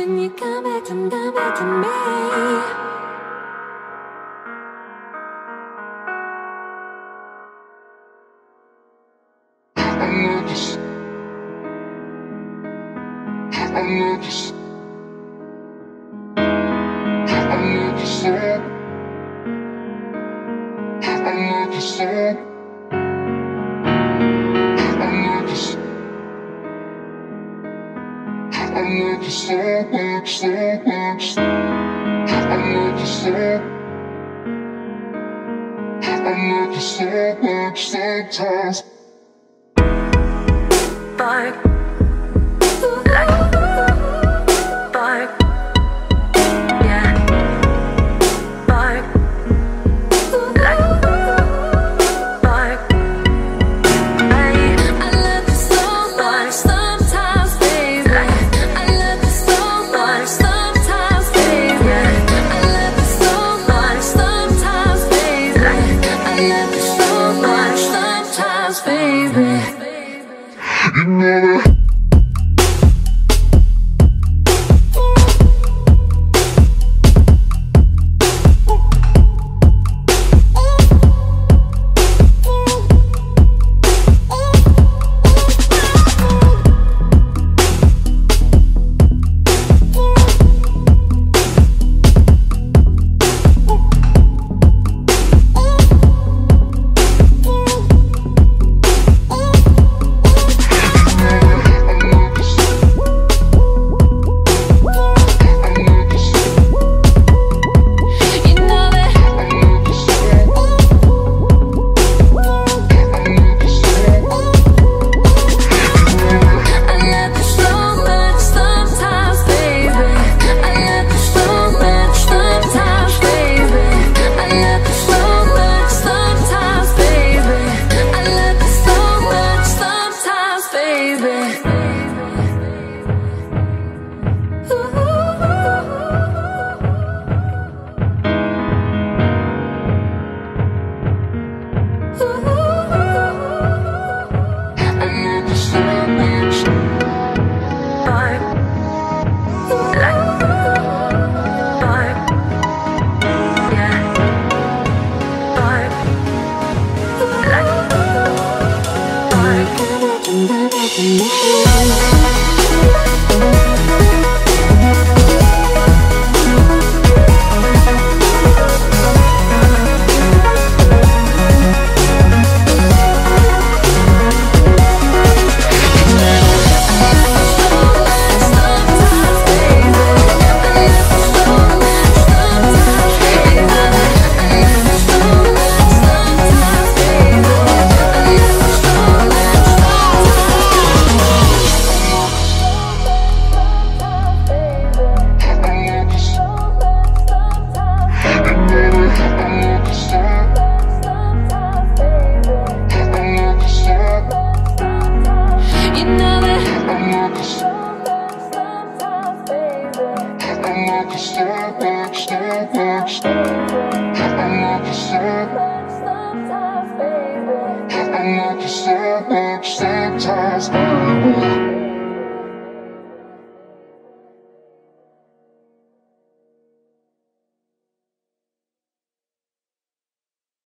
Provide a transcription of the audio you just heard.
when you come back to me. Sometimes Bark, bark, yeah. Bark, bark. I love you so much sometimes, baby. I love you so much sometimes, baby. I love you so much sometimes, baby. I love you so much sometimes, baby. you know that. Sometimes